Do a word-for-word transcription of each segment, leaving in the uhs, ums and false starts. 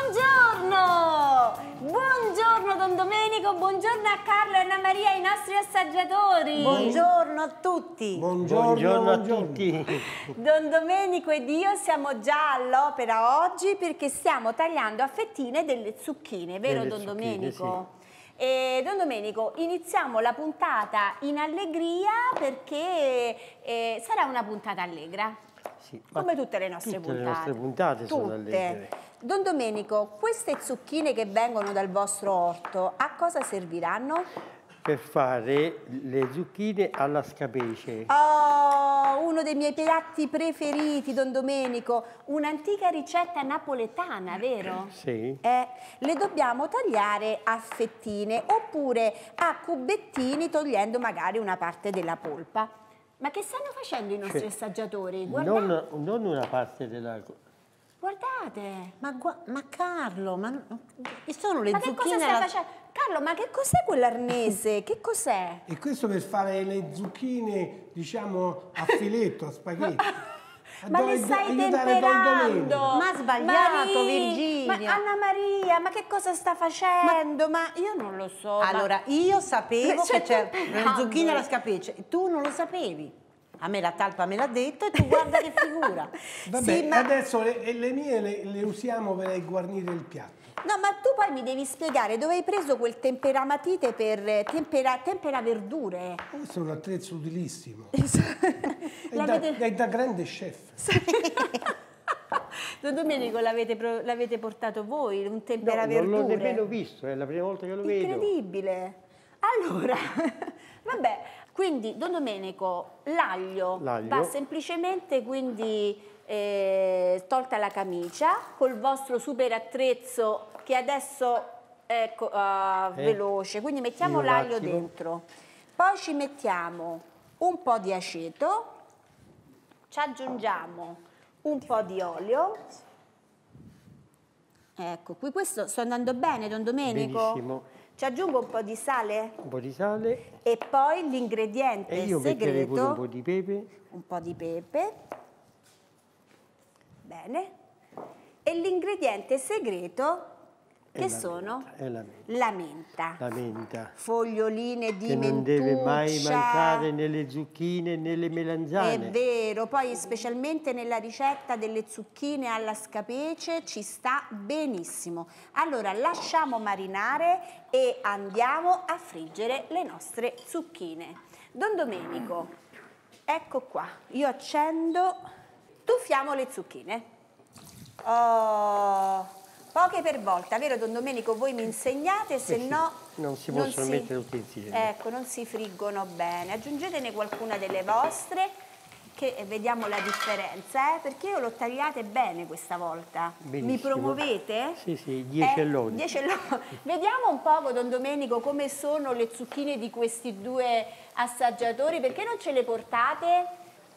Buongiorno! Buongiorno Don Domenico, buongiorno a Carlo e Anna Maria, i nostri assaggiatori. Buongiorno a tutti. Buongiorno, buongiorno a tutti. Don Domenico ed io siamo già all'opera oggi perché stiamo tagliando a fettine delle zucchine, vero delle Don zucchine, Domenico? Sì. E Don Domenico, iniziamo la puntata in allegria perché eh, sarà una puntata allegra. Sì, come tutte le nostre tutte puntate. le nostre puntate tutte. sono allegre. Don Domenico, queste zucchine che vengono dal vostro orto, a cosa serviranno? Per fare le zucchine alla scapice. Oh, uno dei miei piatti preferiti, Don Domenico, un'antica ricetta napoletana, vero? Sì. Eh, le dobbiamo tagliare a fettine oppure a cubettini togliendo magari una parte della polpa. Ma che stanno facendo i nostri Cioè, assaggiatori? Guardate. Non, non una parte della... Guardate. Ma, ma Carlo, ma sono le Ma che zucchine... cosa stai alla... facendo? Carlo, ma che cos'è quell'arnese? Che cos'è? E questo per fare le zucchine, diciamo, a filetto, a spaghetti. Ma le stai temperando? Ma ha sbagliato, Maria, Virginia. Ma Anna Maria, ma che cosa sta facendo? Ma, ma io non lo so. Allora, ma... io sapevo Cioè, che c'erano le temperando. zucchine alla scapice, tu non lo sapevi. A me la talpa me l'ha detto e tu guarda che figura. Vabbè, Sì, ma... adesso le, le mie le, le usiamo per guarnire il piatto. No, ma tu poi mi devi spiegare dove hai preso quel temperamatite per tempera, tempera verdure. Questo è un attrezzo utilissimo. È da, L'avete- è da grande chef. Don Domenico, l'avete portato voi, un tempera No, non l'ho verdure? nemmeno visto, è la prima volta che lo vedo. Incredibile. Allora, vabbè, quindi Don Domenico, l'aglio L'aglio. va semplicemente quindi eh, tolta la camicia col vostro super attrezzo che adesso ecco ah, Eh, veloce, quindi mettiamo un l'aglio attimo. dentro, poi ci mettiamo un po' di aceto, ci aggiungiamo un po' di olio. Ecco, qui questo sto andando bene, Don Domenico? Benissimo. Ci aggiungo un po' di sale Un po' di sale e poi l'ingrediente e io metterei pure segreto, un po' di pepe. un po' di pepe, bene, e l'ingrediente segreto E che la sono menta, e la menta. la menta, La menta. foglioline di Che non mentuccia. deve mai mancare nelle zucchine né nelle È melanzane. vero, poi specialmente nella ricetta delle zucchine alla scapice ci sta benissimo. Allora lasciamo marinare e andiamo a friggere le nostre zucchine. Don Domenico, ecco qua, io accendo, tuffiamo le zucchine. Oh, poche per volta, vero Don Domenico? Voi mi insegnate, se Eh sì, no... non si possono mettere tutte insieme. Ecco, non si friggono bene. Aggiungetene qualcuna delle vostre, che vediamo la differenza, eh? Perché io l'ho tagliate bene questa volta. Benissimo. Mi promuovete? Sì, sì, dieci Eh, all'ora. dieci all'ora. Vediamo un po', Don Domenico, come sono le zucchine di questi due assaggiatori, perché non ce le portate?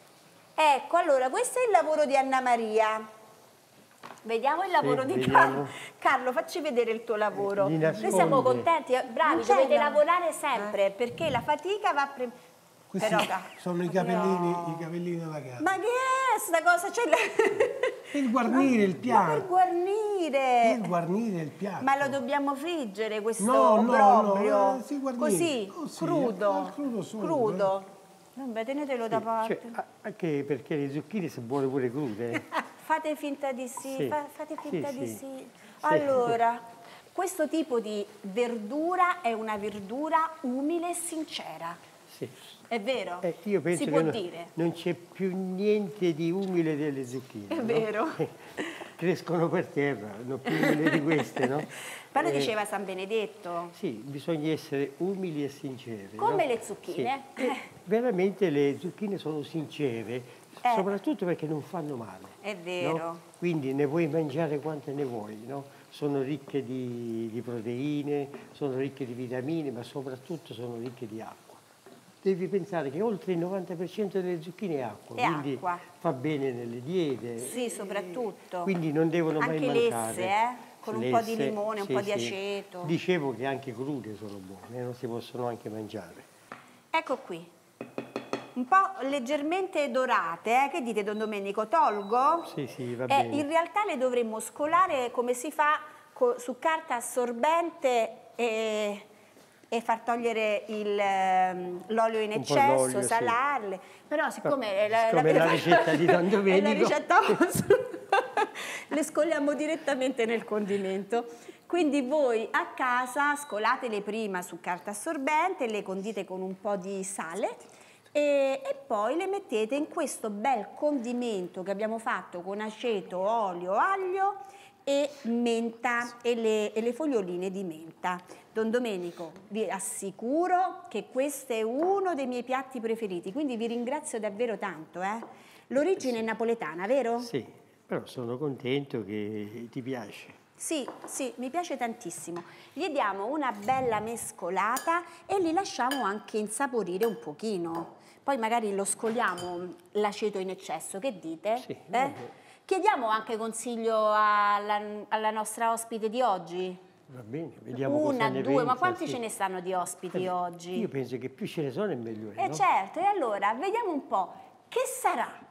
Ecco, allora, questo è il lavoro di Anna Maria. Vediamo il lavoro Sì, di vediamo. Carlo. Carlo, facci vedere il tuo lavoro. Li Noi siamo nasconde. contenti, eh, bravi, Non c'è dovete la- lavorare sempre, perché la fatica va... Pre... Questi Però, ca- sono i capellini, però- i capellini della casa. Ma che è sta cosa? C'è la... Per guarnire il Ma piatto. per guarnire! Per guarnire il piatto. Ma lo dobbiamo friggere questo No, no, proprio? no, eh, si guarnire. Così, Così, crudo. al crudo solo, crudo. Vabbè, tenetelo da parte. Cioè, anche perché le zucchine si buone pure crude. Fate finta di sì, Sì. fa- fate finta Sì, di sì. sì. Allora, questo tipo di verdura è una verdura umile e sincera. Sì. È vero? Eh, io penso si che può no- dire. non c'è più niente di umile delle zucchine. È no? vero. Crescono per terra, non più umile di queste, no? Però Eh, diceva San Benedetto. Sì, bisogna essere umili e sinceri. Come no? le zucchine. Sì. E veramente le zucchine sono sincere, Eh. soprattutto perché non fanno male. È vero. no? Quindi ne puoi mangiare quante ne vuoi, no? Sono ricche di, di proteine, sono ricche di vitamine, ma soprattutto sono ricche di acqua. Devi pensare che oltre il novanta per cento delle zucchine è acqua, È quindi acqua. fa bene nelle diete. Sì, soprattutto. Quindi non devono mai Anche mancare. lesse, eh? Con un po' di Lesse, limone, un sì, po' di sì. aceto. Dicevo che anche crude sono buone, non si possono anche mangiare. Ecco qui. Un po' leggermente dorate, eh? Che dite Don Domenico? Tolgo? Sì, sì, va Eh, bene. in realtà le dovremmo scolare come si fa co- su carta assorbente e, e far togliere il, ehm, l'olio in Un po' eccesso, d'olio, sì. salarle. Però siccome, No, siccome è la ricetta di Don è la Domenico. ricetta le scoliamo direttamente nel condimento. Quindi voi a casa scolatele prima su carta assorbente, le condite con un po' di sale e, e poi le mettete in questo bel condimento che abbiamo fatto con aceto, olio, aglio e menta e le, e le foglioline di menta. Don Domenico, vi assicuro che questo è uno dei miei piatti preferiti, quindi vi ringrazio davvero tanto. Eh? L'origine è napoletana, vero? Sì, però sono contento che ti piace. Sì, sì, mi piace tantissimo. Gli diamo una bella mescolata e li lasciamo anche insaporire un pochino. Poi magari lo scoliamo l'aceto in eccesso, che dite? Sì, Eh? vabbè. Chiediamo anche consiglio alla, alla nostra ospite di oggi. Va bene, vediamo cosa Una, ne due, pensa, ma quanti sì. ce ne stanno di ospiti Eh, oggi? Io penso che più ce ne sono e meglio è, Eh no? certo, e allora vediamo un po', che sarà?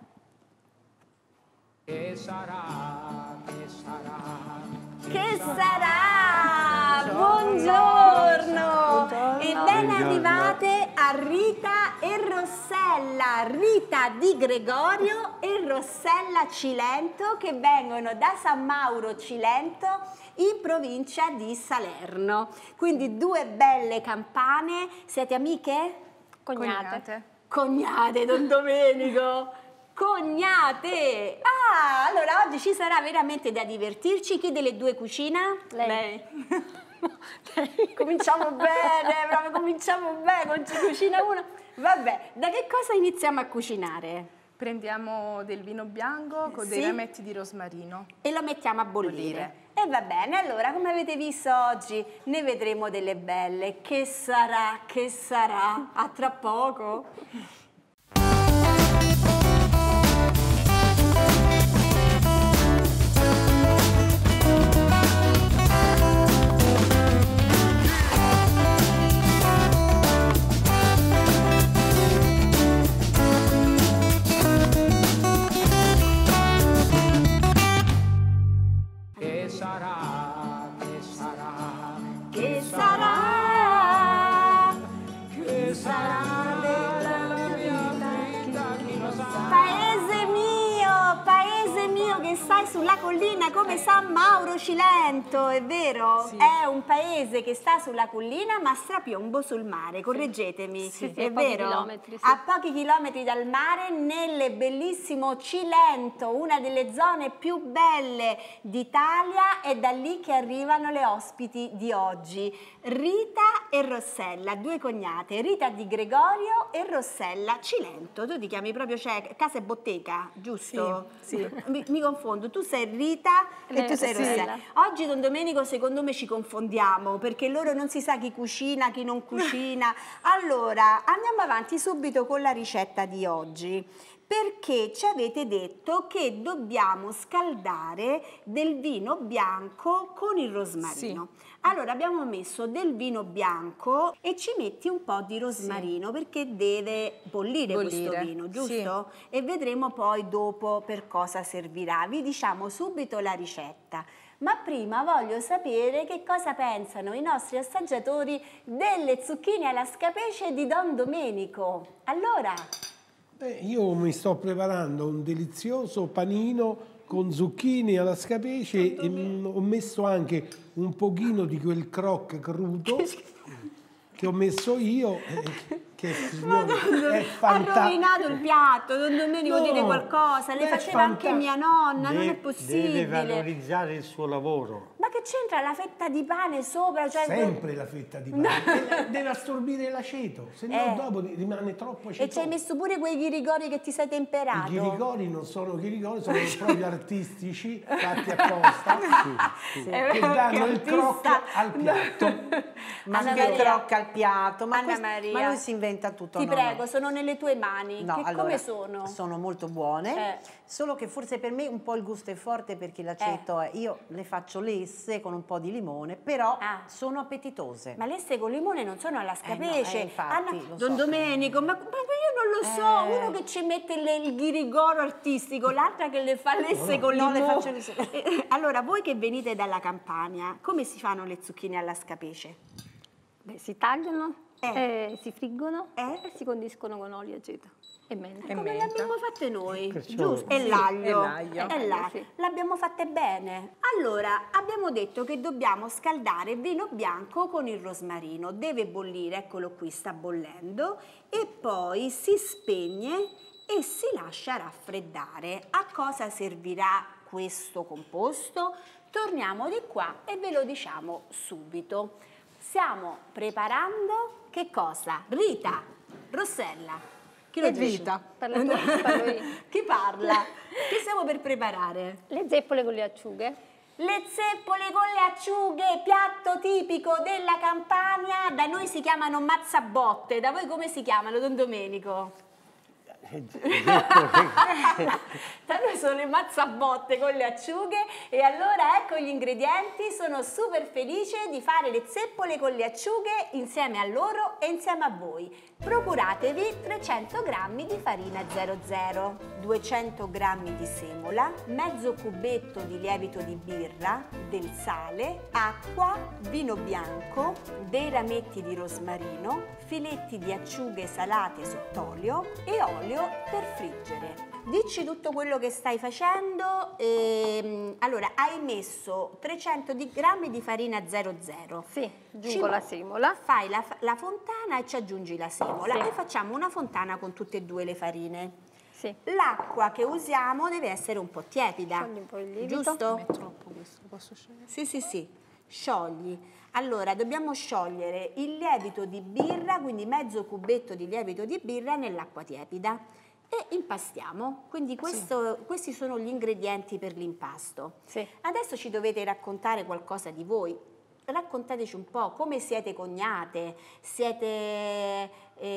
Che sarà, che sarà, Che sarà? Buongiorno! Buongiorno. E ben Buongiorno. arrivate a Rita e Rossella, Rita di Gregorio e Rossella Cilento, che vengono da San Mauro Cilento in provincia di Salerno. Quindi due belle campane. Siete amiche? Cognate. Cognate, Don Domenico! Cognate! Ah, allora oggi ci sarà veramente da divertirci. Chi delle due cucina? Lei. Lei. Cominciamo bene, proprio cominciamo bene, ci cucina uno. Vabbè, da che cosa iniziamo a cucinare? Prendiamo del vino bianco con dei Sì. rametti di rosmarino. E lo mettiamo a bollire. Bollire. E va bene, allora come avete visto oggi ne vedremo delle belle. Che sarà, che sarà? A tra poco. che sarà, che sarà, Che sarà? Che sarà della vita? chi lo sa? Paese mio, paese mio che stai sulla collina come San Mauro Cilento, è vero? Sì. È un paese che sta sulla collina ma strapiombo sul mare, correggetemi, Sì, sì, è a pochi vero? chilometri, sì. A pochi chilometri dal mare, nel bellissimo Cilento, una delle zone più belle d'Italia, è da lì che arrivano le ospiti di oggi. Rita e Rossella, due cognate, Rita di Gregorio e Rossella Cilento. Tu ti chiami proprio, cioè, casa e bottega, giusto? Sì, sì. Mi, mi confondo, tu sei Rita e Lei tu sei sì. Rossella. Oggi, Don Domenico, secondo me ci confondiamo perché loro non si sa chi cucina, chi non cucina. Allora, andiamo avanti subito con la ricetta di oggi. Perché ci avete detto che dobbiamo scaldare del vino bianco con il rosmarino. Allora abbiamo messo del vino bianco e ci metti un po' di rosmarino perché deve bollire, questo Bollire, vino, giusto? E vedremo poi dopo per cosa servirà. Vi diciamo subito la ricetta. Ma prima voglio sapere che cosa pensano i nostri assaggiatori delle zucchine alla scapece di Don Domenico. Allora... Beh, io mi sto preparando un delizioso panino con zucchine alla scapece e mm, ho messo anche un pochino di quel croc crudo che ho messo io, eh, che signore, è Ha fantastico. rovinato il piatto, Don Domenico, No, dite qualcosa, le è faceva anche fanta- mia nonna, non è Deve- possibile. Deve valorizzare il suo lavoro. Ma che c'entra la fetta di pane sopra? Cioè, Sempre la fetta di pane, deve, deve assorbire l'aceto, se no Eh. dopo rimane troppo E ci hai acetoso. messo pure quei ghirigori che ti sei temperato. I ghirigori non sono ghirigori, sono proprio artistici, fatti apposta, Eh, che danno il artista. croc al piatto. Ma Anna che Maria. trocca al piatto, ma, Anna questo- Maria. ma lui si inventa tutto. Ti no, prego, no. sono nelle tue mani. No, che allora, come sono? Sono molto buone, Eh. solo che forse per me un po' il gusto è forte perché l'aceto è... Io le faccio lesse con un po' di limone, però Ah. sono appetitose. Ma le con limone non sono alla scapece. eh, infatti, Anna- lo Don so. Domenico, ma, ma io non lo so, Eh. uno che ci mette le- il ghirigoro artistico, l'altra che le fa lesse con No, le limone. faccio le- Eh, Allora, voi che venite dalla Campania, come si fanno le zucchine alla scapece? Beh, si tagliano, Eh. eh, si friggono Eh? e si condiscono con olio, aceto e menta. E Come le menta. abbiamo fatte noi, Perciò- giusto? E Sì, l'aglio. e l'aglio. E là- Sì. L'abbiamo fatte bene. Allora, abbiamo detto che dobbiamo scaldare il vino bianco con il rosmarino. Deve bollire, eccolo qui, sta bollendo. E poi si spegne e si lascia raffreddare. A cosa servirà questo composto? Torniamo di qua e ve lo diciamo subito. Stiamo preparando che cosa? Rita, Rossella. Chi lo dice? Rita. Parla tu, parlo io. Chi parla? Che stiamo per preparare? Le zeppole con le acciughe. Le zeppole con le acciughe, piatto tipico della Campania. Da noi si chiamano mazzabotte, da voi come si chiamano, Don Domenico? Da noi sono le mazzabotte con le acciughe e allora ecco gli ingredienti. Sono super felice di fare le zeppole con le acciughe insieme a loro e insieme a voi. Procuratevi trecento grammi di farina zero zero, duecento grammi di semola, mezzo cubetto di lievito di birra, del sale, acqua, vino bianco, dei rametti di rosmarino, filetti di acciughe salate sott'olio e olio per friggere. Dici tutto quello che stai facendo. ehm, allora, hai messo trecento di- grammi di farina zero zero. Sì, Ci aggiungo la vo- semola. Fai la, la fontana e ci aggiungi la semola Sì. e facciamo una fontana con tutte e due le farine. Sì. L'acqua che usiamo deve essere un po' tiepida, Sciogli un po' il lievito. giusto? È troppo questo, posso scegliere? Sì, sì, sì, sciogli. Allora, dobbiamo sciogliere il lievito di birra, quindi mezzo cubetto di lievito di birra nell'acqua tiepida e impastiamo. Quindi questo- questi sono gli ingredienti per l'impasto. Sì. Adesso ci dovete raccontare qualcosa di voi. Raccontateci un po' come siete cognate, siete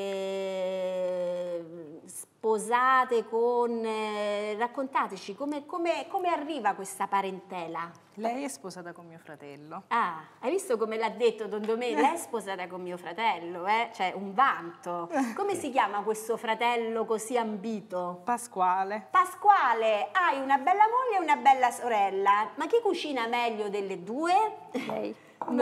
eh, sposate con... eh, raccontateci come, come- come arriva questa parentela. Lei è sposata con mio fratello. Ah, hai visto come l'ha detto Don Domenico? Lei è sposata con mio fratello, eh? Cioè un vanto. Come si chiama questo fratello così ambito? Pasquale. Pasquale, hai una bella moglie e una bella sorella, ma chi cucina meglio delle due? Lei. Un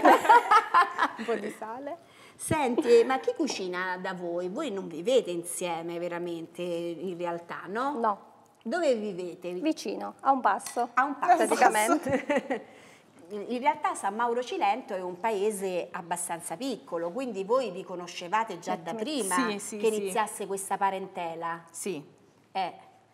po' di sale. Senti, ma chi cucina da voi? Voi non vivete insieme veramente in realtà, no? No, Dove vivete? vicino, a un passo. A un passo. Praticamente. In realtà San Mauro Cilento è un paese abbastanza piccolo, quindi voi vi conoscevate già da prima Sì, sì, che sì. iniziasse questa parentela. Sì. Eh,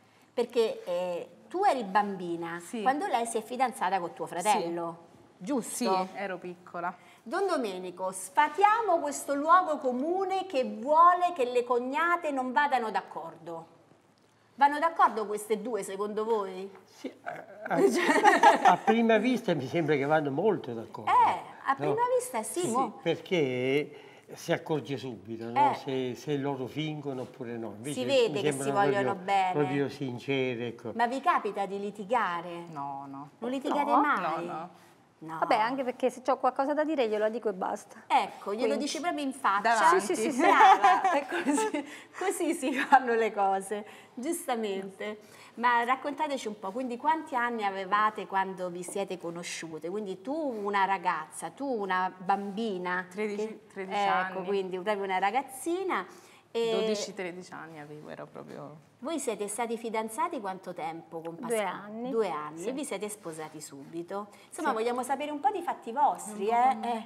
perché eh, tu eri bambina Sì. quando lei si è fidanzata con tuo fratello, giusto? Sì, ero piccola. Don Domenico, sfatiamo questo luogo comune che vuole che le cognate non vadano d'accordo. Vanno d'accordo queste due secondo voi? Sì, a, a- a prima vista mi sembra che vanno molto d'accordo. Eh, a no? prima vista sì, Sì, mo- perché si accorge subito no? Eh. se, se loro fingono oppure no. Invece Si vede mi che si sembrano vogliono proprio, bene. proprio sincere. Ecco. Ma vi capita di litigare? No, no. Non litigate No, mai? no, no. No. Vabbè, anche perché se ho qualcosa da dire glielo dico e basta. Ecco, glielo Quindi- dici proprio in faccia. Davanti. Sì, sì, sì, brava. È così, così si fanno le cose, giustamente. Ma raccontateci un po', quindi quanti anni avevate quando vi siete conosciute? Quindi tu una ragazza, tu una bambina. tredici che- tredici ecco, anni. quindi proprio una ragazzina. E dodici tredici anni avevo, ero proprio... voi siete stati fidanzati quanto tempo con Pasquale? Due anni. Due anni, Sì. vi siete sposati subito. Insomma, vogliamo sapere un po' di fatti vostri, eh? Eh,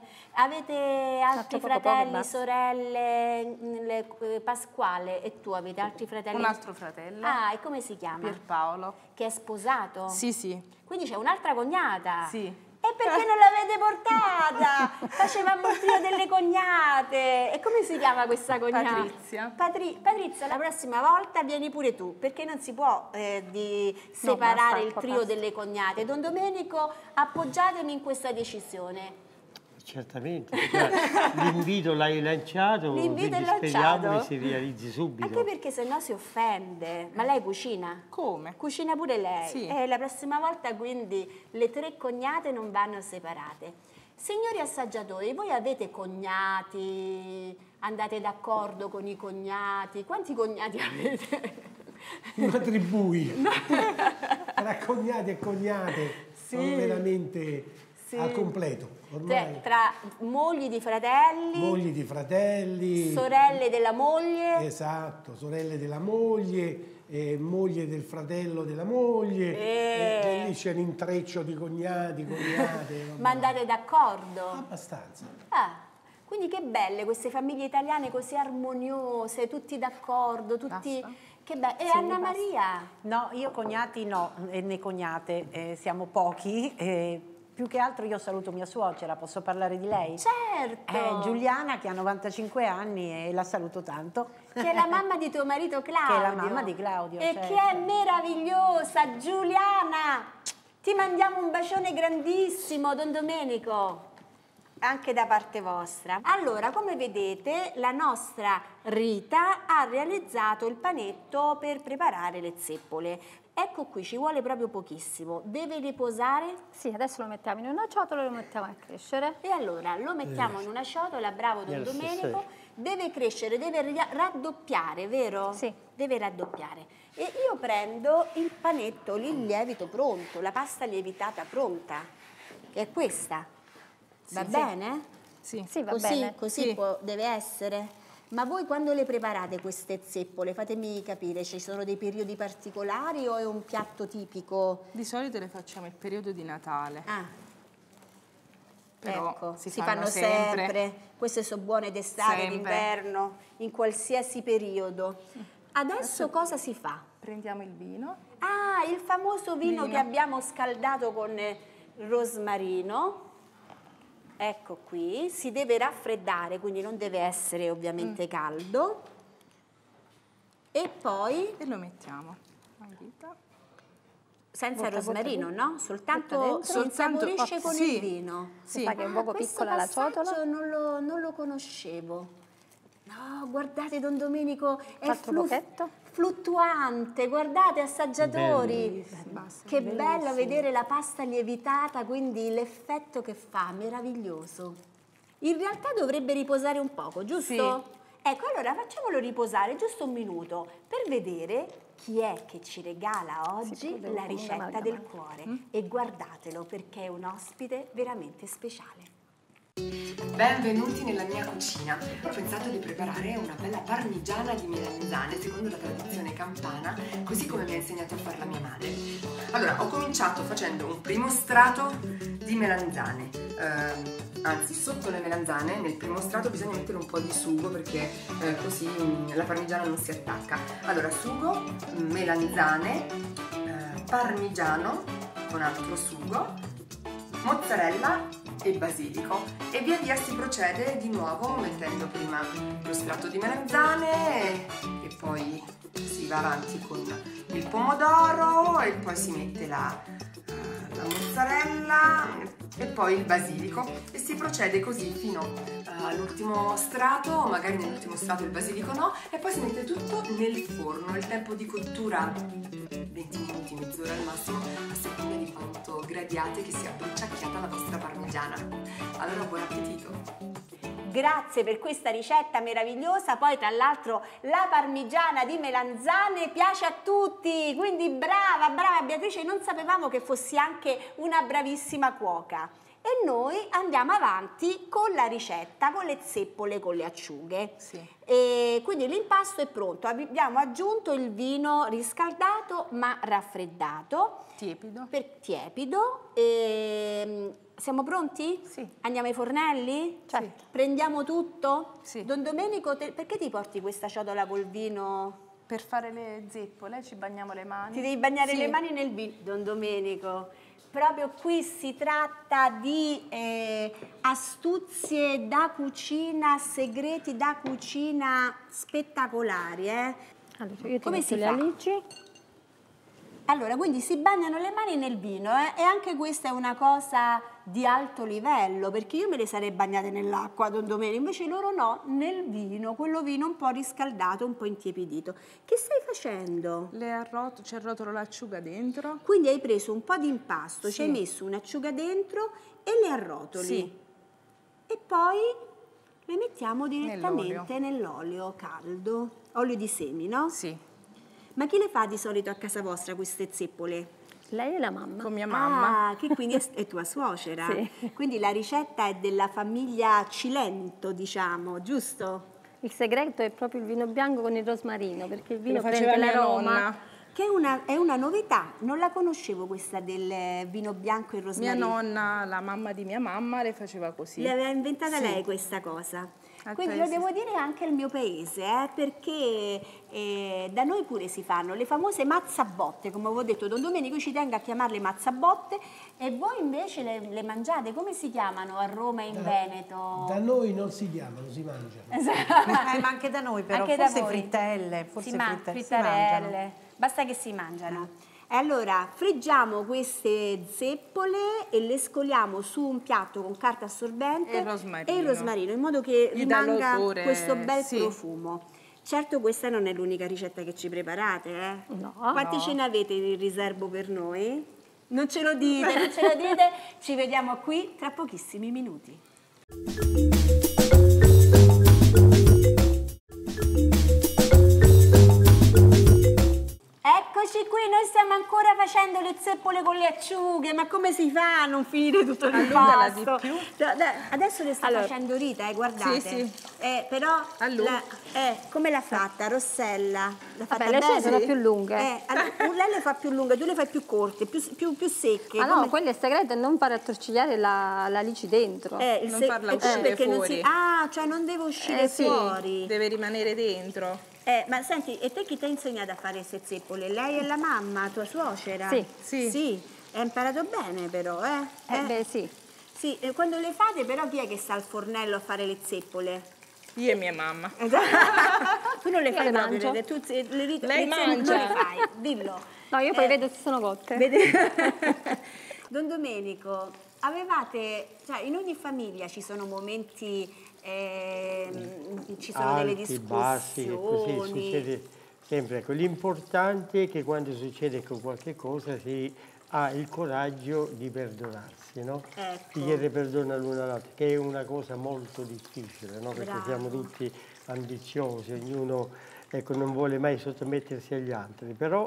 avete altri poco, poco, fratelli, basta. sorelle? mm, le- eh, Pasquale e tu avete altri fratelli? Un altro fratello, Ah, e come si chiama? Pierpaolo. Che è sposato? Sì, sì. Quindi c'è un'altra cognata? Sì. E perché non l'avete portata? Facevamo il trio delle cognate. E come si chiama questa cognata? Patrizia. Patri- Patrizia, la prossima volta vieni pure tu, perché non si può eh, di separare basta, il ecco, trio basta. delle cognate. Don Domenico, appoggiatemi in questa decisione. Certamente, cioè, l'invito l'hai lanciato, L'invito è quindi speriamo lanciato. che si realizzi subito. Anche perché sennò si offende. Ma lei cucina? Come? Cucina pure lei. Sì. E la prossima volta quindi le tre cognate non vanno separate. Signori assaggiatori, voi avete cognati? Andate d'accordo con i cognati? Quanti cognati avete? Una tribui. Tra cognati e cognate Sì. sono veramente Sì. al completo. Cioè, Ormai tra mogli di fratelli, mogli di fratelli, sorelle della moglie, esatto, sorelle della moglie, eh, moglie del fratello della moglie, Eh. e, e lì c'è un intreccio di cognati, cognate. vabbè. ma andate d'accordo? Abbastanza. Ah, quindi che belle queste famiglie italiane così armoniose, tutti d'accordo, tutti... Basta? Che bello. E Sì, Anna basta. Maria? No, io cognati no, e né cognate, eh, siamo pochi. eh, più che altro io saluto mia suocera, posso parlare di lei? Certo! Eh, Giuliana che ha novantacinque anni e la saluto tanto. Che è la mamma di tuo marito Claudio. Che è la mamma di Claudio, E certo. che è meravigliosa, Giuliana! Ti mandiamo un bacione grandissimo, Don Domenico. Anche da parte vostra. Allora, come vedete, la nostra Rita ha realizzato il panetto per preparare le zeppole. Ecco qui, ci vuole proprio pochissimo. Deve riposare? Sì, adesso lo mettiamo in una ciotola e lo mettiamo a crescere. E allora lo mettiamo in una ciotola, bravo Don Yes, Domenico. sì. Deve crescere, deve ri- raddoppiare, vero? Sì. Deve raddoppiare. E io prendo il panetto, il lievito pronto, la pasta lievitata pronta, che è questa. Va Sì. bene? Sì. Sì, va così bene. così Sì. può- deve essere. Ma voi quando le preparate queste zeppole, fatemi capire, ci sono dei periodi particolari o è un piatto tipico? Di solito le facciamo il periodo di Natale. Ah, Però ecco, si si, fanno fanno sempre. sempre. Queste sono buone d'estate, Sempre. d'inverno, in qualsiasi periodo. Adesso cosa si fa? Prendiamo il vino. Ah, il famoso vino, Vino. che abbiamo scaldato con eh, rosmarino. Ecco qui, si deve raffreddare, quindi non deve essere ovviamente caldo. E poi, E lo mettiamo a vita. senza Butta, butta, rosmarino, butta. no? Butta Soltanto dentro. si Soltanto- insaporisce oh, con sì. il vino. Sì. Fa che è un poco questo piccola la passaggio ciotola. Non lo, non lo conoscevo. No, guardate Don Domenico, è Altro flu- pochetto. fluttuante, guardate assaggiatori. Basta. Che bello vedere la pasta lievitata, quindi l'effetto che fa, meraviglioso. In realtà dovrebbe riposare un poco, giusto? Ecco, allora facciamolo riposare giusto un minuto per vedere chi è che ci regala oggi può vedere la come ricetta amalgama. del cuore. E guardatelo perché è un ospite veramente speciale. Benvenuti nella mia cucina. Ho pensato di preparare una bella parmigiana di melanzane secondo la tradizione campana, così come mi ha insegnato a farla mia madre. Allora, ho cominciato facendo un primo strato di melanzane. Ehm, anzi, sotto le melanzane, nel primo strato bisogna mettere un po' di sugo perché eh, così mm, la parmigiana non si attacca. Allora, sugo, melanzane, eh, parmigiano con altro sugo, mozzarella e basilico, e via via si procede di nuovo mettendo prima lo strato di melanzane e poi si va avanti con il pomodoro e poi si mette la, eh, la mozzarella e poi il basilico e si procede così fino eh, all'ultimo strato, magari nell'ultimo strato il basilico no, e poi si mette tutto nel forno. Il tempo di cottura venti minuti, mezz'ora al massimo, a seconda di quanto gradiate che sia bruciacchiata la vostra parmigiana. Allora, buon appetito! Grazie per questa ricetta meravigliosa, poi tra l'altro la parmigiana di melanzane piace a tutti, quindi brava, brava Beatrice, non sapevamo che fossi anche una bravissima cuoca. E noi andiamo avanti con la ricetta, con le zeppole con le acciughe. Sì. E quindi l'impasto è pronto, abbiamo aggiunto il vino riscaldato ma raffreddato, Tiepido. per tiepido. E siamo pronti? Sì. Andiamo ai fornelli? Certo. Prendiamo tutto? Sì. Don Domenico, te- perché ti porti questa ciotola col vino? Per fare le zeppole ci bagniamo le mani. Ti devi bagnare Sì. le mani nel vino, Don Domenico. Proprio qui si tratta di eh, astuzie da cucina, segreti da cucina spettacolari, eh? Allora, io ti Come metto si le fa? alici. Allora, quindi si bagnano le mani nel vino, eh? E anche questa è una cosa di alto livello, perché io me le sarei bagnate nell'acqua, Don Domenico, invece loro no, nel vino, quello vino un po' riscaldato, un po' intiepidito. Che stai facendo? Le arroto, ci arrotolo l'acciuga dentro. Quindi hai preso un po' di impasto, ci Sì. hai messo un'acciuga dentro e le arrotoli. Sì. e poi le mettiamo direttamente nell'olio caldo, olio di semi, no? Sì, Ma chi le fa di solito a casa vostra queste zeppole? Lei e la mamma. con mia mamma. Ah, che quindi è, è tua suocera. Sì. Quindi la ricetta è della famiglia Cilento, diciamo, giusto? Il segreto è proprio il vino bianco con il rosmarino, perché il vino Lo faceva prende mia l'aroma. nonna. Che è una, è una novità, non la conoscevo questa del vino bianco e il Mia rosmarino. nonna, la mamma di mia mamma, le faceva così. L'aveva inventata Sì. lei questa cosa. Al Quindi paese. lo devo dire anche al mio paese, eh, perché eh, da noi pure si fanno le famose mazzabotte, come avevo detto Don Domenico, ci tengo a chiamarle mazzabotte, e voi invece le, le mangiate, come si chiamano a Roma e in Veneto? Da noi non si chiamano, si mangiano. Eh, ma anche da noi però, Anche da forse voi. frittelle, forse si man- fritte- si frittarelle, mangiano. basta che si mangiano. E allora friggiamo queste zeppole e le scoliamo su un piatto con carta assorbente E il rosmarino. e il rosmarino, in modo che Gli dà rimanga l'odore, questo bel sì. profumo. Certo, questa non è l'unica ricetta che ci preparate, eh? No. Quante ce ne avete in riservo per noi? Non ce lo dite, non ce lo dite, ci vediamo qui tra pochissimi minuti. Eccoci qui, noi stiamo ancora facendo le zeppole con le acciughe, ma come si fa a non finire tutto il Allungala di pasto? più. Cioè, dai, adesso le sta Allora. facendo Rita, eh, guardate. Sì, sì. Eh, però, Allunga. la- eh, come l'ha fatta? Rossella? L'ha fatta Vabbè, le sue bene? sono più lunghe. Eh, allora, lei le fa più lunghe, tu le fai più corte, più, più, più secche. Ah no, come- quello è segreto, è non fare attorcigliare la, la lici dentro. Eh, il non se- farla eh, uscire perché non fuori. si- Ah, cioè non deve uscire Eh, sì. fuori. Deve rimanere dentro. Eh, ma senti, e te chi ti ha insegnato a fare queste zeppole? Lei e la mamma, tua suocera? Sì. Sì. Sì, hai imparato bene però, eh? Eh, beh, sì. Sì, e quando le fate però chi è che sta al fornello a fare le zeppole? Io e mia mamma. Tu non le Io fai le proprio, mangio. le, tu, le, le, le Lei zeppole mangia. non le fai, dillo. No, io poi Eh, vedo se sono cotte. Vede- Don Domenico, avevate, cioè in ogni famiglia ci sono momenti, ehm, ci sono delle Alti, bassi, e così discussioni. succede sempre. Ecco, l'importante è che quando succede con qualche cosa si ha il coraggio di perdonarsi, no? Ecco. Si chiede perdono l'uno all'altro, che è una cosa molto difficile, no? Perché Bravo. siamo tutti ambiziosi, ognuno ecco, non vuole mai sottomettersi agli altri, però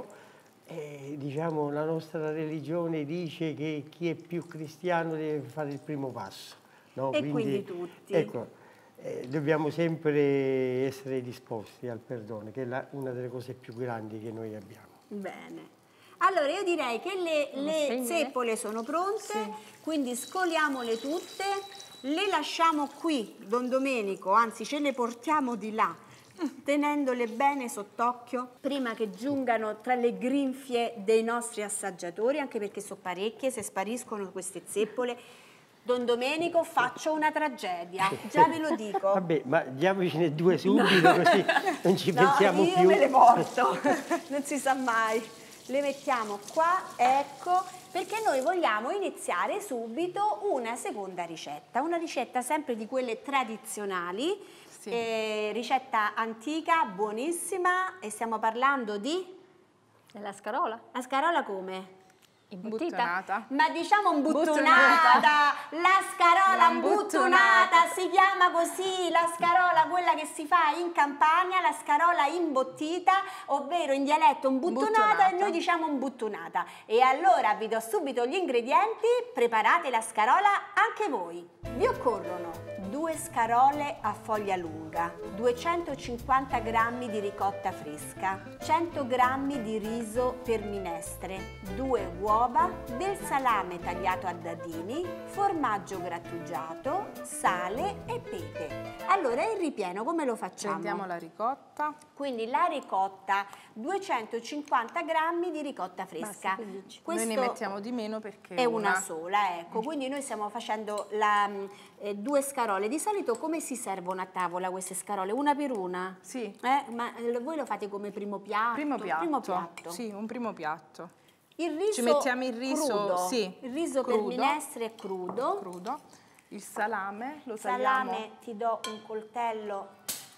eh, diciamo, la nostra religione dice che chi è più cristiano deve fare il primo passo, no? E quindi tutti. Ecco, eh, dobbiamo sempre essere disposti al perdono, che è la- una delle cose più grandi che noi abbiamo. Bene. Allora io direi che le, le spegnere? zeppole sono pronte, quindi scoliamole tutte, le lasciamo qui, Don Domenico, anzi ce le portiamo di là, tenendole bene sott'occhio prima che giungano tra le grinfie dei nostri assaggiatori, anche perché sono parecchie, se spariscono queste zeppole. Don Domenico, faccio una tragedia, già ve lo dico. Vabbè, ma diamocene due subito, così non ci No, pensiamo io più. me le porto, non si sa mai. Le mettiamo qua, ecco, perché noi vogliamo iniziare subito una seconda ricetta, una ricetta sempre di quelle tradizionali, Sì. eh, ricetta antica, buonissima, e stiamo parlando di Nella scarola, la scarola come? imbotita. Buttonata. Ma diciamo imbuttunata, Buttonata. la scarola La imbuttunata, si chiama così, la scarola quella che si fa in Campania, la scarola imbottita, ovvero in dialetto imbuttunata, Imbuttonata. e noi diciamo imbuttunata. E allora vi do subito gli ingredienti, preparate la scarola anche voi. Vi occorrono due scarole a foglia lunga, duecentocinquanta grammi di ricotta fresca, cento grammi di riso per minestre, due uova, del salame tagliato a dadini, formaggio grattugiato, sale e pepe. Allora il ripieno come lo facciamo? Prendiamo la ricotta. Quindi la ricotta, duecentocinquanta grammi di ricotta fresca. Basta, quindici. Questo Noi ne mettiamo di meno perché è una sola, ecco. Quindi noi stiamo facendo la, mh, eh, due scarole. Di solito come si servono a tavola queste scarole? Una per una? Sì. Eh? Ma eh, voi lo fate come primo piatto? Primo piatto. Primo piatto. Sì, un primo piatto. Il riso Ci mettiamo il riso, crudo. sì, Il riso crudo. per minestre è crudo. Crudo. Il salame lo Salame, tagliamo. ti do un coltello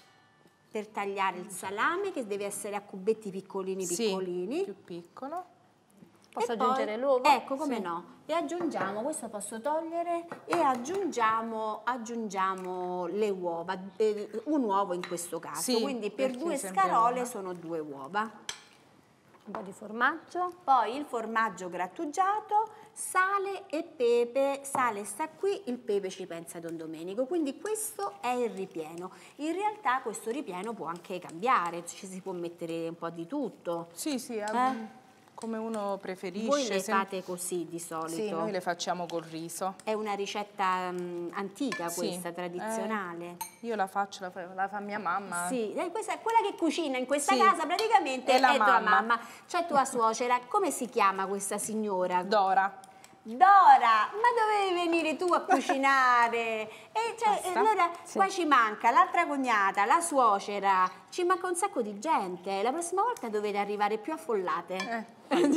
per tagliare il salame, che deve essere a cubetti piccolini Sì, piccolini. più piccolo. Posso E aggiungere poi- l'uovo? Ecco, come no. E aggiungiamo, questo posso togliere, e aggiungiamo, aggiungiamo le uova, eh, un uovo in questo caso. Sì, Quindi per perché due sempre scarole una. sono due uova. Un po' di formaggio. Poi il formaggio grattugiato, sale e pepe. Sale sta qui, il pepe ci pensa Don Domenico. Quindi questo è il ripieno. In realtà questo ripieno può anche cambiare, ci si può mettere un po' di tutto. Sì, sì, Eh? come uno preferisce. Voi le se- fate così di solito? Sì, noi le facciamo col riso. È una ricetta mm, antica Sì, questa, tradizionale. eh, io la faccio, la fa, la fa mia mamma. Sì, eh, questa è quella che cucina in questa Sì, casa praticamente è è, la tua mamma. mamma. C'è tua suocera. Come si chiama questa signora? Dora. Dora, ma dovevi venire tu a cucinare? E cioè, Basta? allora qua ci manca l'altra cognata, la suocera, ci manca un sacco di gente. La prossima volta dovete arrivare più affollate.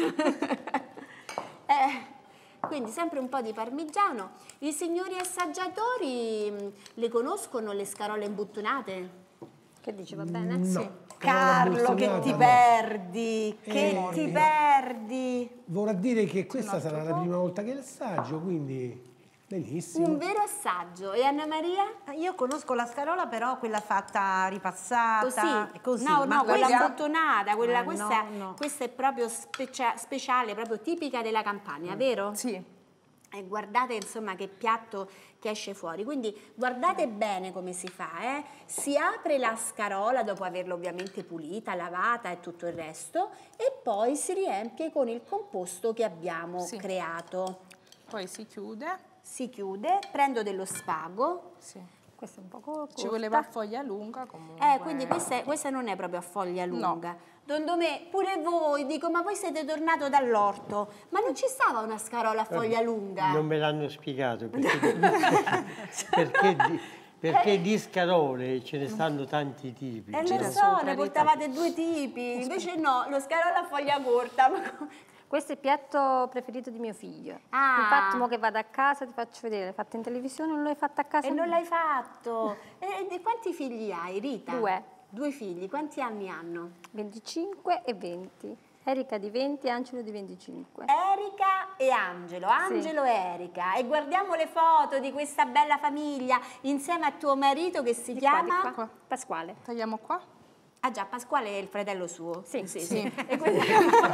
Eh, quindi sempre un po' di parmigiano. I signori assaggiatori mh, le conoscono le scarole imbuttonate? Che dici, va bene? No. Sì. Carlo, che ti no. perdi, che Eh, ti no. perdi. Vorrà dire che questa sarà la prima volta che l'assaggio, quindi benissimo. Un vero assaggio. E Anna Maria? Io conosco la scarola, però quella fatta ripassata. Così? così. No, ma no, quella questa- abbottonata, quella, Ah, questa, no, no. questa è proprio specia- speciale, proprio tipica della Campania, vero? Sì. E guardate insomma che piatto che esce fuori, quindi guardate bene come si fa, eh? Si apre la scarola dopo averla ovviamente pulita, lavata e tutto il resto, e poi si riempie con il composto che abbiamo Sì. creato. Poi si chiude. Si chiude, prendo dello spago. Sì. Questo è un po' corta. Ci voleva a foglia lunga comunque. Eh, quindi questa, è- questa non è proprio a foglia lunga. Don Domè, pure voi, dico, ma voi siete tornato dall'orto, ma non ci stava una scarola a foglia lunga? Non me l'hanno spiegato perché, perché, di, perché di scarole ce ne stanno tanti tipi. Eh, lo Gira so, sopra, ne Rita. portavate due tipi, invece no, lo scarola a foglia corta. ma co- Questo è il piatto preferito di mio figlio. Ah. Infatti, mo che vado a casa ti faccio vedere, l'hai fatto in televisione, non l'hai fatto a casa? E non l'hai fatto. E, e quanti figli hai, Rita? Due. Due figli, quanti anni hanno? venticinque e venti. Erika di venti, Angelo di venticinque. Erika e Angelo, Angelo e Erika. E guardiamo le foto di questa bella famiglia insieme a tuo marito che si Di qua, di chiama... qua. Pasquale. Tagliamo qua. Ah già, Pasquale è il fratello suo? Sì, sì. sì. E quindi...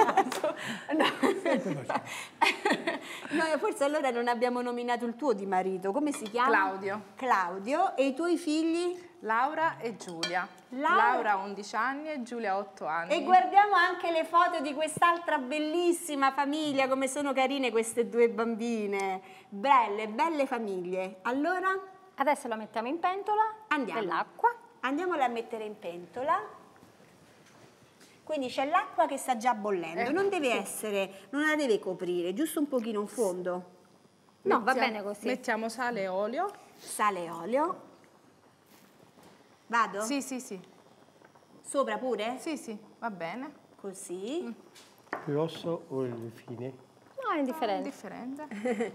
no. No, forse allora non abbiamo nominato il tuo di marito. Come si chiama? Claudio. Claudio. E i tuoi figli? Laura e Giulia. Laura- Laura ha undici anni e Giulia ha otto anni. E guardiamo anche le foto di quest'altra bellissima famiglia, come sono carine queste due bambine. Belle, belle famiglie. Allora Adesso la mettiamo in pentola. Andiamo. Dell'acqua. andiamola a mettere in pentola. Quindi c'è l'acqua che sta già bollendo, Eh, non deve essere, non la deve coprire, giusto un pochino in fondo. No, va Mettiamo- bene così. Mettiamo sale e olio. Sale e olio. Vado? Sì, sì, sì. Sopra pure? Sì, sì, va bene. Così. Grosso o il fine? No, è indifferente. Differente.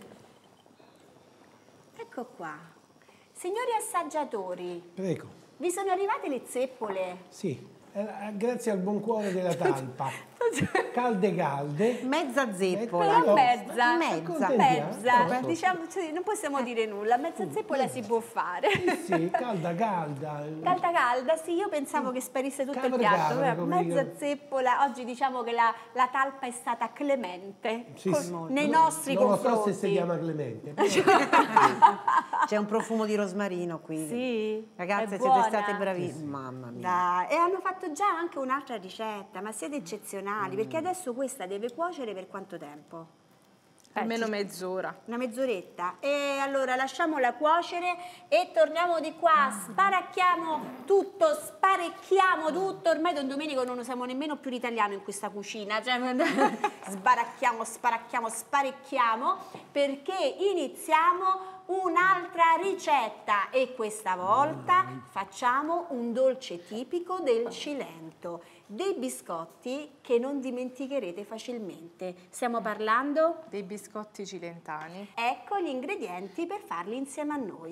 Ecco qua. Signori assaggiatori, Prego. vi sono arrivate le zeppole? Sì, eh, grazie al buon cuore della talpa. Calde calde. Mezza zeppola. Però no, mezza, mezza. accontentiamo. mezza, Posso? diciamo, sì, non possiamo dire nulla, mezza zeppola si può fare. Sì, calda calda. Calda calda, sì, io pensavo che sparisse tutto il Capre, piatto, capre, però come mezza dico. zeppola, oggi diciamo che la, la talpa è stata clemente Sì, con- sì. nei Non- nostri non confronti. lo so se si chiama Clemente. però- C'è un profumo di rosmarino qui. Sì, Ragazze, è siete buona. state bravissime. Mamma mia. Dai, e hanno fatto già anche un'altra ricetta, ma siete eccezionali, perché adesso questa deve cuocere per quanto tempo? Almeno mezz'ora. Una mezz'oretta. E allora lasciamola cuocere e torniamo di qua, sparacchiamo tutto, sparecchiamo tutto. Ormai Don Domenico non usiamo nemmeno più l'italiano in questa cucina, cioè sbaracchiamo, sparacchiamo, sparecchiamo, perché iniziamo un'altra ricetta e questa volta facciamo un dolce tipico del Cilento, dei biscotti che non dimenticherete facilmente. Stiamo parlando? Dei biscotti cilentani. Ecco gli ingredienti per farli insieme a noi.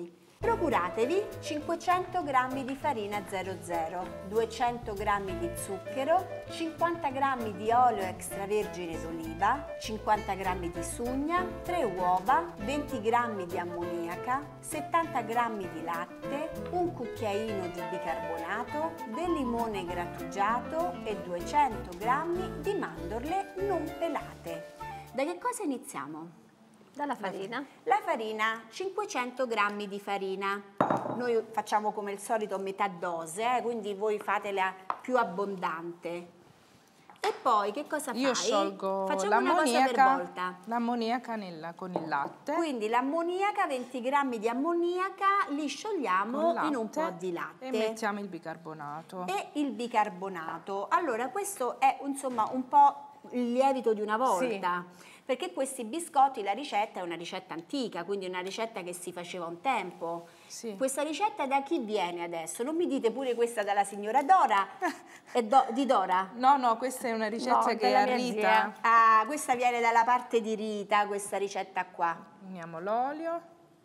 Procuratevi cinquecento grammi di farina zero zero, duecento grammi di zucchero, cinquanta grammi di olio extravergine d'oliva, cinquanta grammi di sugna, tre uova, venti grammi di ammoniaca, settanta grammi di latte, un cucchiaino di bicarbonato, del limone grattugiato e duecento grammi di mandorle non pelate. Da che cosa iniziamo? Dalla farina. La farina, cinquecento grammi di farina. Noi facciamo come il solito metà dose, eh, quindi voi fatela più abbondante. E poi che cosa fai? Io sciolgo Facciamo una cosa per l'ammoniaca volta. l'ammoniaca nel- con il latte. Quindi l'ammoniaca, venti grammi di ammoniaca, li sciogliamo con in un latte po' di latte. E mettiamo il bicarbonato. E il bicarbonato. Allora, questo è insomma un po' il lievito di una volta. Sì. Perché questi biscotti, la ricetta è una ricetta antica, quindi una ricetta che si faceva un tempo. Sì. Questa ricetta da chi viene adesso? Non mi dite pure questa dalla signora Dora? È do- di Dora? No, no, questa è una ricetta No, che è della a mia Rita. zia. Ah, questa viene dalla parte di Rita, questa ricetta qua. Uniamo l'olio.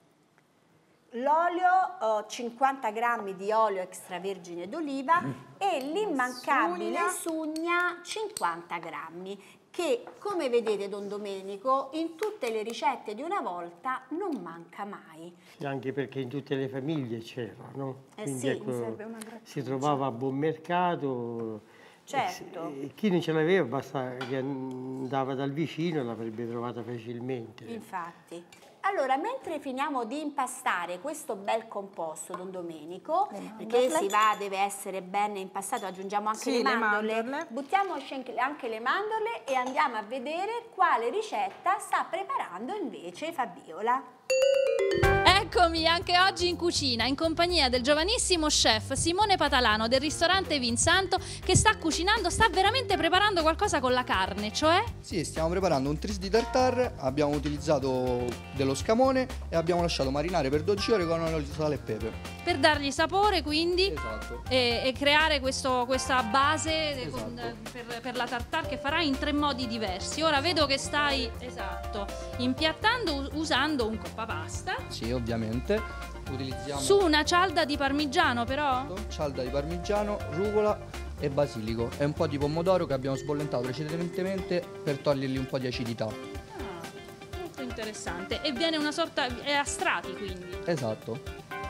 L'olio, oh, cinquanta grammi di olio extravergine d'oliva e l'immancabile sugna, cinquanta grammi, che come vedete Don Domenico in tutte le ricette di una volta non manca mai. Sì, anche perché in tutte le famiglie c'era, no? Eh Quindi sì, ecco, mi serve una grattugia. si trovava a buon mercato. Certo. E chi non ce l'aveva basta che andava dal vicino e l'avrebbe trovata facilmente. Infatti. Allora, mentre finiamo di impastare questo bel composto, Don Domenico, perché si va, deve essere ben impastato, aggiungiamo anche Sì, le le mandorle, mandorle. buttiamoci anche anche le mandorle e andiamo a vedere quale ricetta sta preparando invece Fabiola. Eccomi anche oggi in cucina in compagnia del giovanissimo chef Simone Patalano del ristorante Vinsanto, che sta cucinando, sta veramente preparando qualcosa con la carne, cioè? Sì, stiamo preparando un tris di tartare, abbiamo utilizzato dello scamone e abbiamo lasciato marinare per dodici ore con olio di sale e pepe. Per dargli sapore quindi Esatto. e, e creare questo- questa base Esatto. con- per, per la tartare che farai in tre modi diversi. Ora vedo che stai, esatto, impiattando u- usando un coppapasta Sì, ovviamente. Utilizziamo su una cialda di parmigiano però? cialda di parmigiano, rucola e basilico e un po' di pomodoro che abbiamo sbollentato precedentemente per togliergli un po' di acidità. Ah, molto interessante. E viene una sorta, è a strati quindi. Esatto.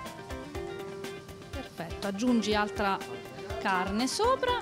Perfetto, aggiungi altra carne sopra.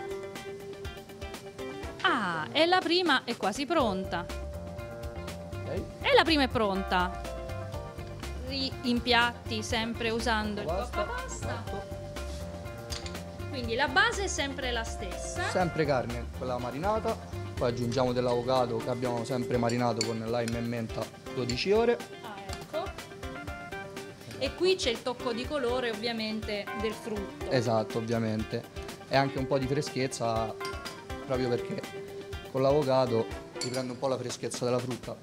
Ah, e la prima è quasi pronta. Ok. E la prima è pronta. Riimpiatti sempre usando il Basta. coppapasta. Esatto. Quindi la base è sempre la stessa. Sempre carne, quella marinata, poi aggiungiamo dell'avocado che abbiamo sempre marinato con lime e menta dodici ore. Ah, ecco. E qui c'è il tocco di colore ovviamente del frutto. Esatto, ovviamente. E anche un po' di freschezza proprio perché con l'avocado riprende un po' la freschezza della frutta.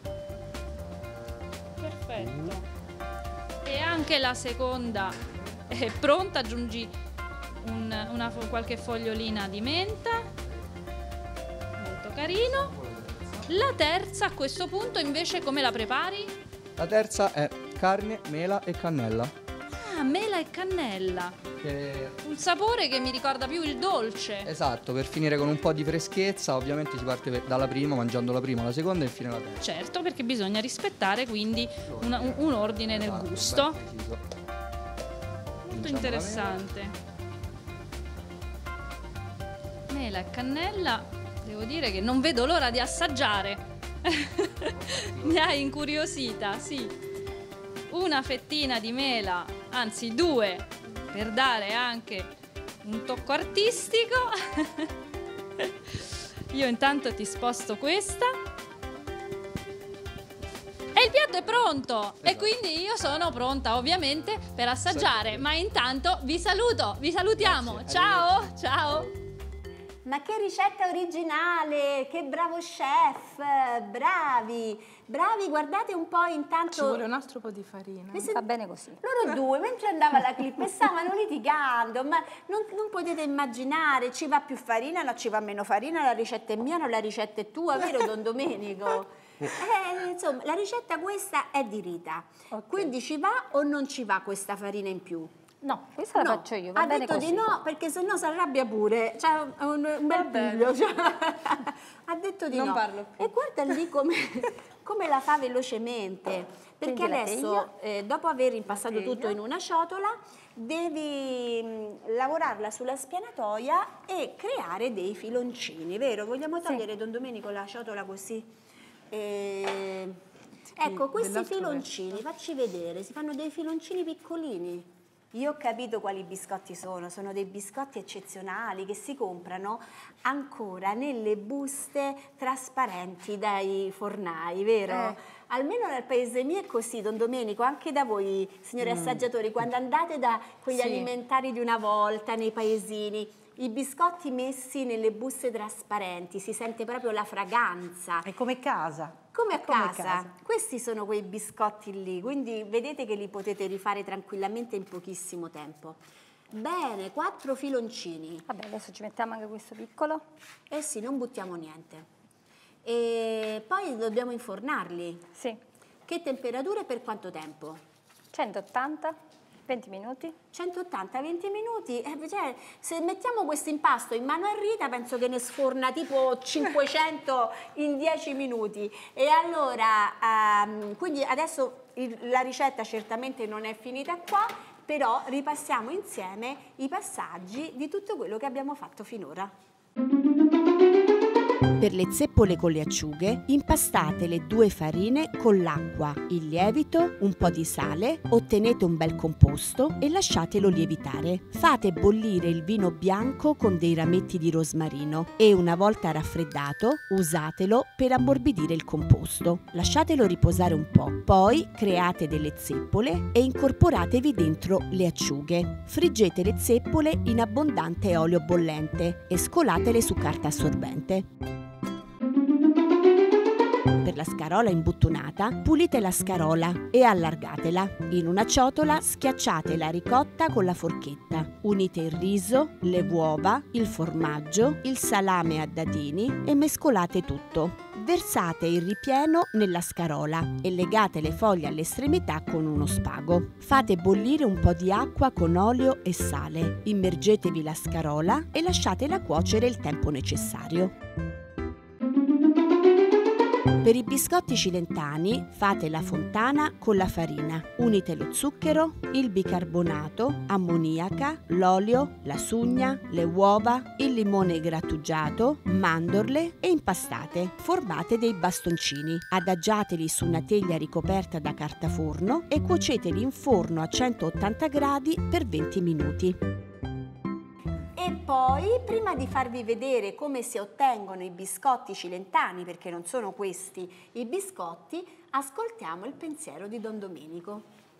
Perfetto. E anche la seconda è pronta, aggiungi un- una, fo- qualche fogliolina di menta, molto carino. La terza a questo punto invece come la prepari? La terza è carne, mela e cannella. Ah, mela e cannella, Che- un sapore che mi ricorda più il dolce. Esatto, per finire con un po' di freschezza, ovviamente si parte per- dalla prima, mangiando la prima, la seconda e infine la terza. Certo, perché bisogna rispettare quindi una- un, un ordine nel Esatto, gusto. ben preciso. Molto Aggiungiamo la interessante. Mela e cannella, devo dire che non vedo l'ora di assaggiare. Mi hai incuriosita, sì. Una fettina di mela, anzi due, per dare anche un tocco artistico. Io intanto ti sposto questa. E il piatto è pronto e Esatto. quindi io sono pronta ovviamente per assaggiare, ma intanto vi saluto, vi salutiamo. Grazie, Ciao, ciao. Ma che ricetta originale, che bravo chef, bravi, bravi, guardate un po' Ci intanto. vuole un altro po' di farina. Mi sen- Va bene così. Loro due, mentre andava la clip, e stavano litigando, ma non, non potete immaginare, ci va più farina, no, ci va meno farina, la ricetta è mia, no, la ricetta è tua, vero Don Domenico? Eh, insomma, la ricetta questa è di Rita. Ok. Quindi ci va o non ci va questa farina in più? No, questa la No, faccio io, va ha bene detto così. di no perché sennò si arrabbia pure, c'è un, un bel bene. piglio. Cioè, ha detto di Non no. parlo più. E guarda lì come, come la fa velocemente, perché Quindi la adesso eh, dopo aver impastato teglia. tutto in una ciotola devi mh, lavorarla sulla spianatoia e creare dei filoncini, vero? Vogliamo togliere Don Domenico la ciotola così? E... Ecco, questi dell'altro filoncini, facci vedere, si fanno dei filoncini piccolini. Io ho capito quali biscotti sono, sono dei biscotti eccezionali che si comprano ancora nelle buste trasparenti dai fornai, vero? Eh. Almeno nel paese mio è così, Don Domenico, anche da voi, signori assaggiatori, quando andate da quegli Sì. alimentari di una volta nei paesini, i biscotti messi nelle buste trasparenti, si sente proprio la fragranza. È come casa. Come a È come casa. casa. Questi sono quei biscotti lì, quindi vedete che li potete rifare tranquillamente in pochissimo tempo. Bene, quattro filoncini. Vabbè, adesso ci mettiamo anche questo piccolo. Eh sì, non buttiamo niente. E poi dobbiamo infornarli. Sì, Che temperatura e per quanto tempo? centottanta, venti minuti. centottanta venti minuti. Eh, cioè, se mettiamo questo impasto in mano a Rita, penso che ne sforna tipo cinquecento in dieci minuti. E allora, ehm, quindi adesso il- la ricetta certamente non è finita qua, però ripassiamo insieme i passaggi di tutto quello che abbiamo fatto finora. Per le zeppole con le acciughe, impastate le due farine con l'acqua, il lievito, un po' di sale, ottenete un bel composto e lasciatelo lievitare. Fate bollire il vino bianco con dei rametti di rosmarino e una volta raffreddato usatelo per ammorbidire il composto. Lasciatelo riposare un po', poi create delle zeppole e incorporatevi dentro le acciughe. Friggete le zeppole in abbondante olio bollente e scolatele su carta assorbente. Per la scarola imbuttonata, pulite la scarola e allargatela. In una ciotola schiacciate la ricotta con la forchetta. Unite il riso, le uova, il formaggio, il salame a dadini e mescolate tutto. Versate il ripieno nella scarola e legate le foglie all'estremità con uno spago. Fate bollire un po' di acqua con olio e sale. Immergetevi la scarola e lasciatela cuocere il tempo necessario. Per i biscotti cilentani fate la fontana con la farina. Unite lo zucchero, il bicarbonato, ammoniaca, l'olio, la sugna, le uova, il limone grattugiato, mandorle e impastate. Formate dei bastoncini. Adagiateli su una teglia ricoperta da carta forno e cuoceteli in forno a centottanta gradi per venti minuti. E poi, prima di farvi vedere come si ottengono i biscotti cilentani, perché non sono questi i biscotti, ascoltiamo il pensiero di Don Domenico.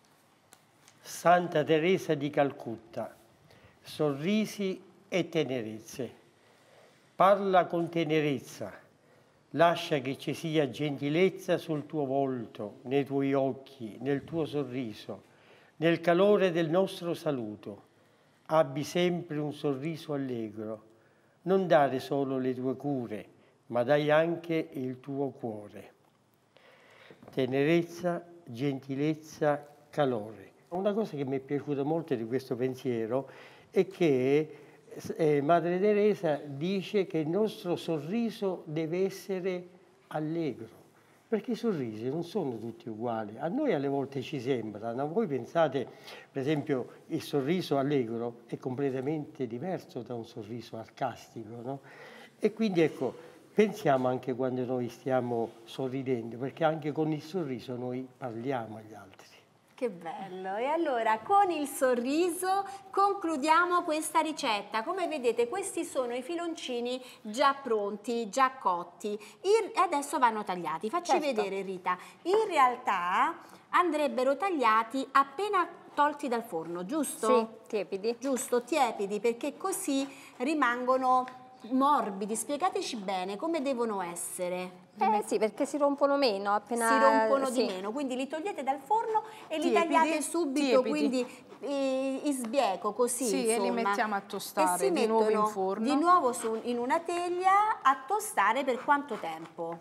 Santa Teresa di Calcutta, sorrisi e tenerezze. Parla con tenerezza, lascia che ci sia gentilezza sul tuo volto, nei tuoi occhi, nel tuo sorriso, nel calore del nostro saluto. Abbi sempre un sorriso allegro, non dare solo le tue cure, ma dai anche il tuo cuore. Tenerezza, gentilezza, calore. Una cosa che mi è piaciuta molto di questo pensiero è che eh, Madre Teresa dice che il nostro sorriso deve essere allegro, perché i sorrisi non sono tutti uguali. A noi alle volte ci sembrano, voi pensate, per esempio, il sorriso allegro è completamente diverso da un sorriso sarcastico, no? E quindi ecco, pensiamo anche quando noi stiamo sorridendo, perché anche con il sorriso noi parliamo agli altri. Che bello! E allora con il sorriso concludiamo questa ricetta. Come vedete questi sono i filoncini già pronti, già cotti. Il- adesso vanno tagliati. Facci Certo. vedere Rita. In realtà andrebbero tagliati appena tolti dal forno, giusto? Sì, tiepidi. Giusto, tiepidi, perché così rimangono morbidi. Spiegateci bene come devono essere. Eh sì, perché si rompono meno appena... Si rompono sì. di meno, quindi li togliete dal forno e li Tiepidi, tagliate subito, tiepidi. quindi eh, in sbieco così, Sì, e li insomma. mettiamo a tostare E si di nuovo in mettono forno. di nuovo su- in una teglia a tostare per quanto tempo?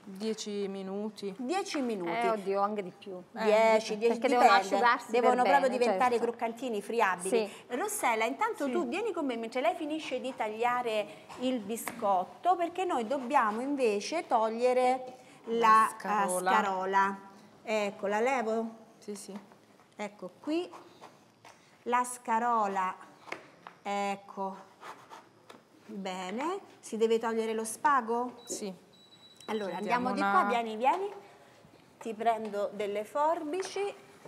dieci minuti. dieci minuti. Eh, oddio, anche di più. dieci, dieci, Perché dipende. devono asciugarsi Devono per proprio bene, diventare certo. croccantini, friabili. Sì. Rossella, intanto Sì. tu vieni con me mentre lei finisce di tagliare il biscotto, perché noi dobbiamo invece togliere la, La scarola. eh, scarola. Ecco, la levo? Sì, sì. Ecco qui la scarola, ecco, bene, si deve togliere lo spago? Sì. Allora Sentiamo andiamo di una- qua, vieni, vieni, ti prendo delle forbici,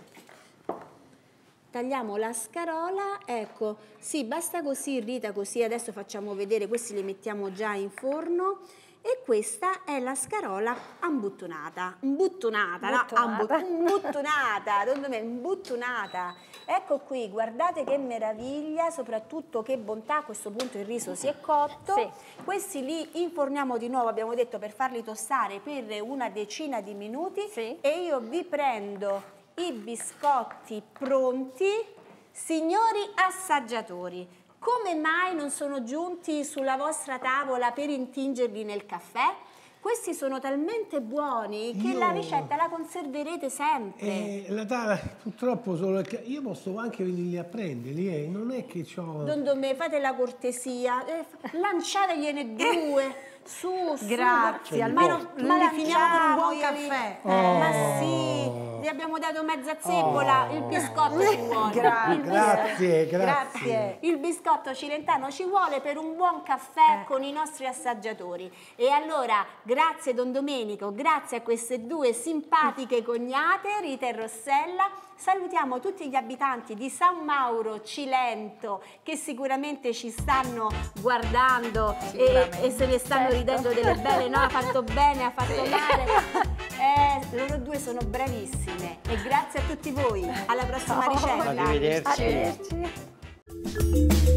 tagliamo la scarola, ecco, sì, basta così Rita, così adesso facciamo vedere, questi li mettiamo già in forno. E questa è la scarola imbuttonata, imbuttonata, no? Buttonata. Ambu- imbuttonata, secondo me, imbuttonata. Ecco qui, guardate che meraviglia, soprattutto che bontà, a questo punto il riso si è cotto. Sì. Questi li inforniamo di nuovo, abbiamo detto, per farli tostare per una decina di minuti. Sì. E io vi prendo i biscotti pronti, signori assaggiatori. Come mai non sono giunti sulla vostra tavola per intingerli nel caffè? Questi sono talmente buoni che Io- la ricetta la conserverete sempre. Eh, la tavola, purtroppo solo il ca- io posso anche venirli a prenderli, eh. Non è che c'ho... Don Domè, fate la cortesia, eh, f- lanciategliene due, su, su. Grazie, ma almeno non- li ma finiamo con un buon lanciamogli. caffè. Eh, Ma sì, vi abbiamo dato mezza zeppola, il biscotto ci vuole. Grazie. Il bis- Grazie, grazie. Grazie. Il biscotto cilentano ci vuole per un buon caffè con i nostri assaggiatori. E allora, grazie Don Domenico, grazie a queste due simpatiche cognate, Rita e Rossella. Salutiamo tutti gli abitanti di San Mauro Cilento che sicuramente ci stanno guardando e, e se ne stanno ridendo delle belle, no? Ha fatto bene, ha fatto male. Eh, loro due sono bravissime e grazie a tutti voi. Alla prossima ricetta. Arrivederci. Arrivederci.